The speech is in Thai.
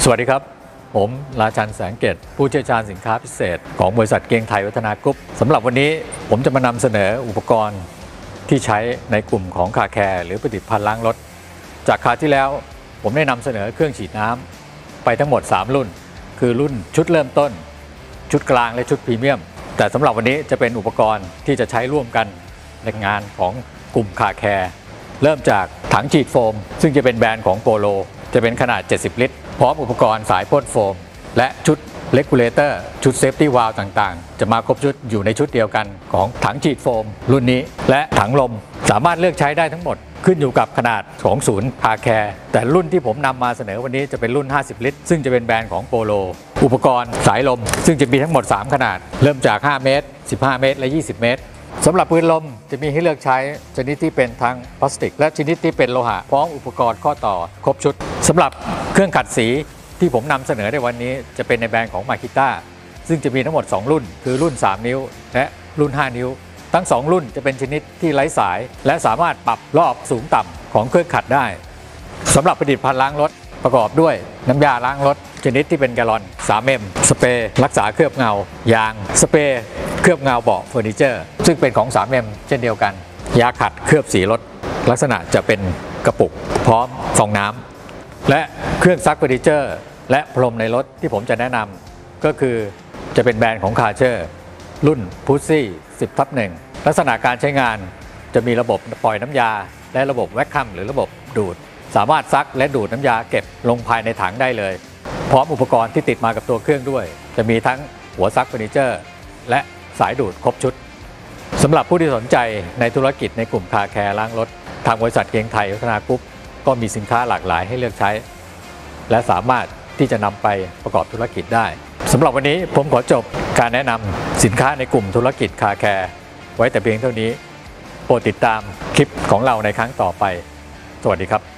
สวัสดีครับผมราชันแสงเกตผู้เชี่ยวชาญสินค้าพิเศษของบริษัทเกียงไทยวัฒนากรุ๊ปสำหรับวันนี้ผมจะมานำเสนออุปกรณ์ที่ใช้ในกลุ่มของคาแคร์หรือผลิตภัณฑ์ล้างรถจากคราวที่แล้วผมได้นำเสนอเครื่องฉีดน้ำไปทั้งหมด3รุ่นคือรุ่นชุดเริ่มต้นชุดกลางและชุดพรีเมียมแต่สำหรับวันนี้จะเป็นอุปกรณ์ที่จะใช้ร่วมกันในงานของกลุ่มคาแคร์เริ่มจากถังฉีดโฟมซึ่งจะเป็นแบรนด์ของโปโลจะเป็นขนาด70ลิตรพร้อมอุปกรณ์สายพ่นโฟมและชุดเลกูเลเตอร์ชุดเซฟตี้วาล์วต่างๆจะมาครบชุดอยู่ในชุดเดียวกันของถังฉีดโฟมรุ่นนี้และถังลมสามารถเลือกใช้ได้ทั้งหมดขึ้นอยู่กับขนาดของศูนย์คาแคร์แต่รุ่นที่ผมนำมาเสนอวันนี้จะเป็นรุ่น50ลิตรซึ่งจะเป็นแบรนด์ของโปโลอุปกรณ์สายลมซึ่งจะมีทั้งหมด3ขนาดเริ่มจาก5เมตร15เมตรและ20เมตรสำหรับปืนลมจะมีให้เลือกใช้ชนิดที่เป็นทั้งพลาสติกและชนิดที่เป็นโลหะพร้อมอุปกรณ์ข้อต่อครบชุดสำหรับเครื่องขัดสีที่ผมนำเสนอในวันนี้จะเป็นในแบรนด์ของมาคิต้าซึ่งจะมีทั้งหมด2รุ่นคือรุ่น3นิ้วและรุ่น5นิ้วทั้ง2รุ่นจะเป็นชนิดที่ไร้สายและสามารถปรับรอบสูงต่ำของเครื่องขัดได้สำหรับผลิตภัณฑ์ล้างรถประกอบด้วยน้ำยาล้างรถชนิดที่เป็นแกลลอน 3M สเปรย์รักษาเคลือบเงายางสเปรย์เคลือบเงาเบาะเฟอร์นิเจอร์ซึ่งเป็นของ 3M เช่นเดียวกันยาขัดเคลือบสีรถลักษณะจะเป็นกระปุกพร้อมฟองน้ำและเครื่องซักเฟอร์นิเจอร์และพรมในรถที่ผมจะแนะนำก็คือจะเป็นแบรนด์ของคาเชอร์รุ่นพุซซี่ 10/1 ลักษณะการใช้งานจะมีระบบปล่อยน้ำยาและระบบแวคคัมหรือระบบดูดสามารถซักและดูดน้ำยาเก็บลงภายในถังได้เลยพร้อมอุปกรณ์ที่ติดมากับตัวเครื่องด้วยจะมีทั้งหัวซักเฟอร์นิเจอร์และสายดูดครบชุดสำหรับผู้ที่สนใจในธุรกิจในกลุ่มคาแคร์ล้างรถทางบริษัทเกียงไทยวัฒนากรุ๊ปก็มีสินค้าหลากหลายให้เลือกใช้และสามารถที่จะนำไปประกอบธุรกิจได้สำหรับวันนี้ผมขอจบการแนะนำสินค้าในกลุ่มธุรกิจคาแคร์ไว้แต่เพียงเท่านี้โปรดติดตามคลิปของเราในครั้งต่อไปสวัสดีครับ